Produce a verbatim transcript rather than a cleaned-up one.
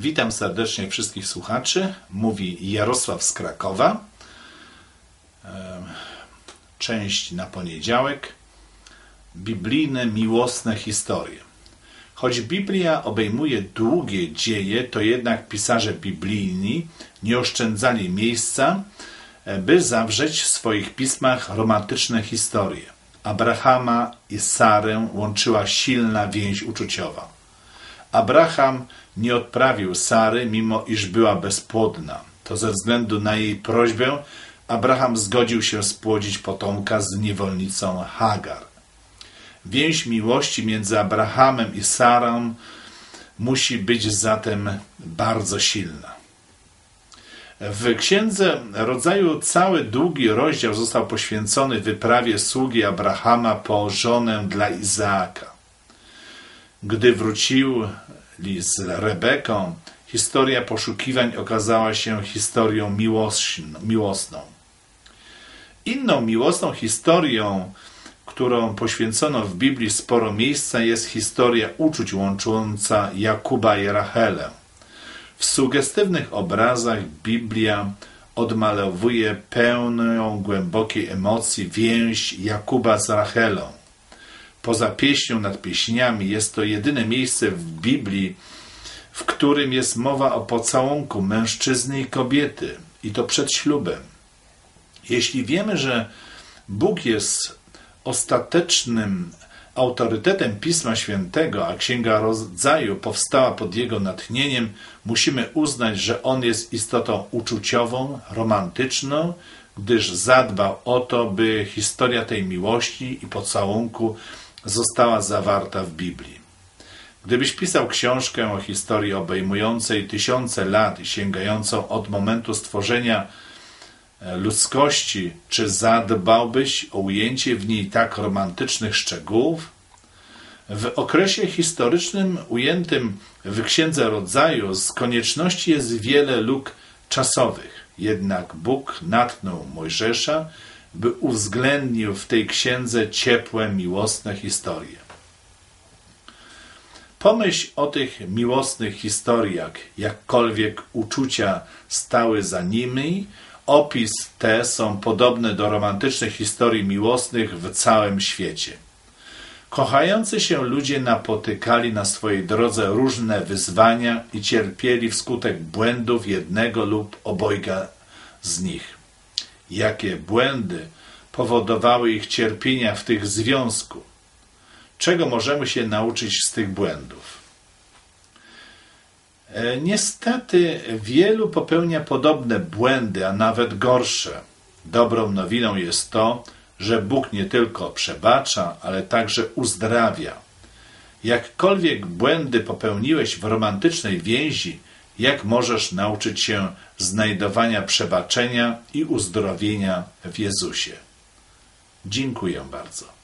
Witam serdecznie wszystkich słuchaczy. Mówi Jarosław z Krakowa. Część na poniedziałek. Biblijne, miłosne historie. Choć Biblia obejmuje długie dzieje, to jednak pisarze biblijni nie oszczędzali miejsca, by zawrzeć w swoich pismach romantyczne historie. Abrahama i Sarę łączyła silna więź uczuciowa. Abraham nie odprawił Sary, mimo iż była bezpłodna. To ze względu na jej prośbę Abraham zgodził się spłodzić potomka z niewolnicą Hagar. Więź miłości między Abrahamem i Sarą musi być zatem bardzo silna. W Księdze Rodzaju cały długi rozdział został poświęcony wyprawie sługi Abrahama po żonę dla Izaaka. Gdy wrócili z Rebeką, historia poszukiwań okazała się historią miłosną. Inną miłosną historią, którą poświęcono w Biblii sporo miejsca, jest historia uczuć łącząca Jakuba i Rachelę. W sugestywnych obrazach Biblia odmalowuje pełną głębokiej emocji więź Jakuba z Rachelą. Poza pieśnią nad pieśniami jest to jedyne miejsce w Biblii, w którym jest mowa o pocałunku mężczyzny i kobiety, i to przed ślubem. Jeśli wiemy, że Bóg jest ostatecznym autorytetem Pisma Świętego, a Księga Rodzaju powstała pod jego natchnieniem, musimy uznać, że On jest istotą uczuciową, romantyczną, gdyż zadbał o to, by historia tej miłości i pocałunku została zawarta w Biblii. Gdybyś pisał książkę o historii obejmującej tysiące lat i sięgającą od momentu stworzenia ludzkości, czy zadbałbyś o ujęcie w niej tak romantycznych szczegółów? W okresie historycznym ujętym w Księdze Rodzaju z konieczności jest wiele luk czasowych. Jednak Bóg natchnął Mojżesza, by uwzględnił w tej księdze ciepłe, miłosne historie. Pomyśl o tych miłosnych historiach, jakkolwiek uczucia stały za nimi. Opis te są podobne do romantycznych historii miłosnych w całym świecie. Kochający się ludzie napotykali na swojej drodze różne wyzwania i cierpieli wskutek błędów jednego lub obojga z nich. Jakie błędy powodowały ich cierpienia w tych związku? Czego możemy się nauczyć z tych błędów? Niestety wielu popełnia podobne błędy, a nawet gorsze. Dobrą nowiną jest to, że Bóg nie tylko przebacza, ale także uzdrawia. Jakkolwiek błędy popełniłeś w romantycznej więzi, jak możesz nauczyć się znajdowania przebaczenia i uzdrowienia w Jezusie? Dziękuję bardzo.